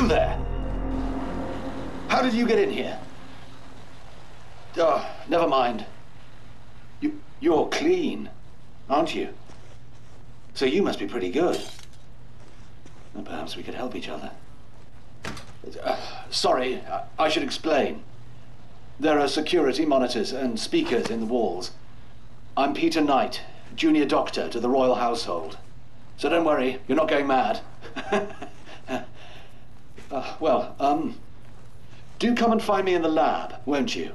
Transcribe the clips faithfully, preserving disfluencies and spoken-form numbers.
there? How did you get in here? Oh, never mind. You, you're clean, aren't you? So you must be pretty good. And perhaps we could help each other. Uh, sorry, I, I should explain. There are security monitors and speakers in the walls. I'm Peter Knight, junior doctor to the royal household. So don't worry, you're not going mad. uh, well, um, do come and find me in the lab, won't you?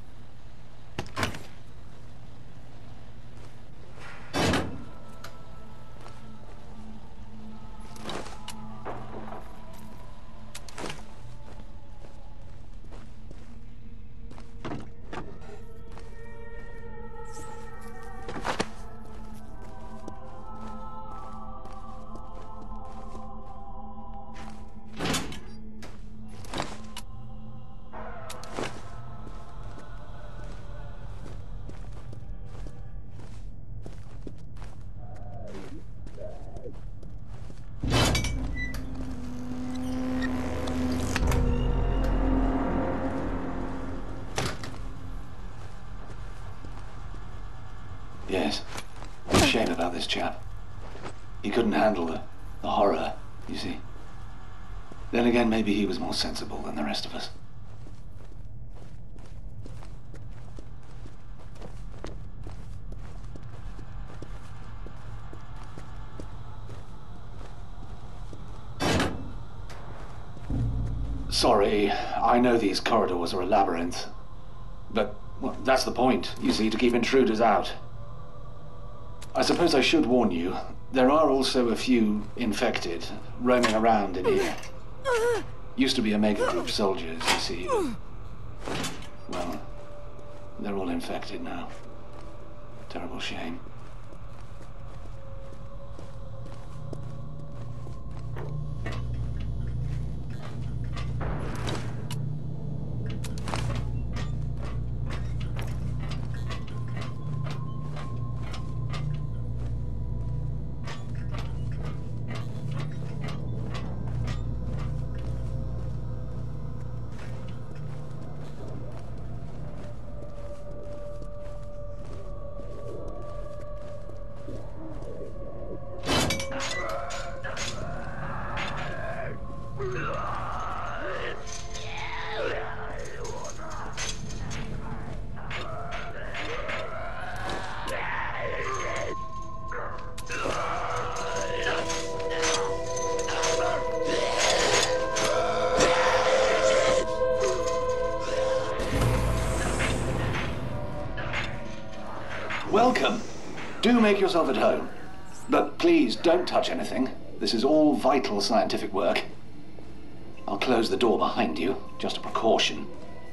Yes. It's a shame about this chap. He couldn't handle the, the horror, you see. Then again, maybe he was more sensible than the rest of us. Sorry, I know these corridors are a labyrinth. But, well, that's the point, you see, to keep intruders out. I suppose I should warn you, there are also a few infected roaming around in here. Used to be Omega Group soldiers, you see. Well, they're all infected now. Terrible shame. Welcome. Do make yourself at home. But please don't touch anything. This is all vital scientific work. I'll close the door behind you, just a precaution.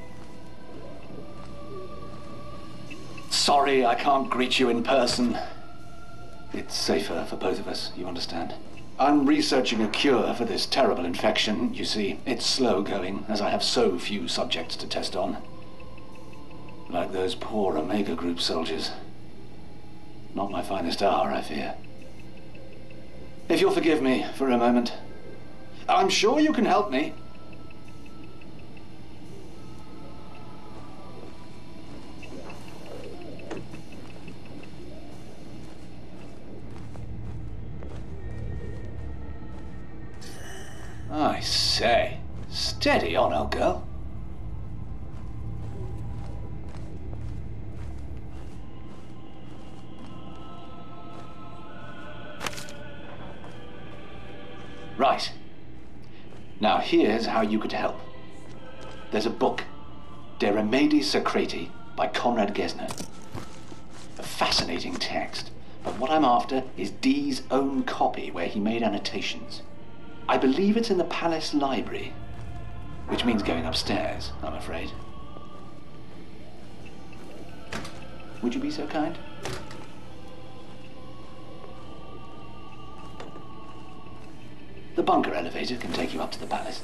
Sorry I can't greet you in person. It's safer for both of us, you understand? I'm researching a cure for this terrible infection, you see. It's slow going, as I have so few subjects to test on. Like those poor Omega Group soldiers. Not my finest hour, I fear. If you'll forgive me for a moment. I'm sure you can help me. I say, steady on, old girl. Right. Now here's how you could help. There's a book, De Remedii Secreti, by Conrad Gesner. A fascinating text, but what I'm after is Dee's own copy where he made annotations. I believe it's in the palace library, which means going upstairs, I'm afraid. Would you be so kind? The bunker elevator can take you up to the palace.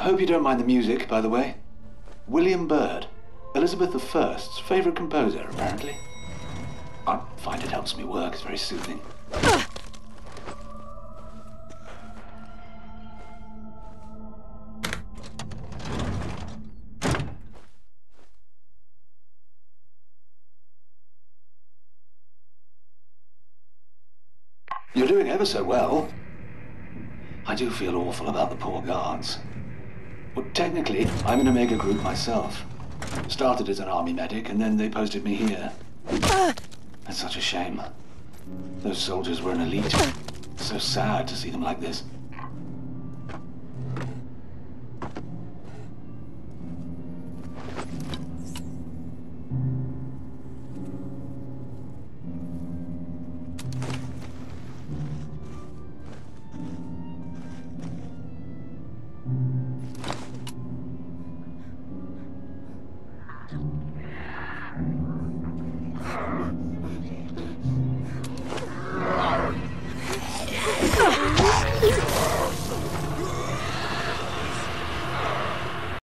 Hope you don't mind the music, by the way. William Byrd, Elizabeth the First's favorite composer, apparently. I find it helps me work. It's very soothing. You're doing ever so well. I do feel awful about the poor guards. Well, technically, I'm in a mega group myself. Started as an army medic, and then they posted me here. It's such a shame. Those soldiers were an elite. It's so sad to see them like this.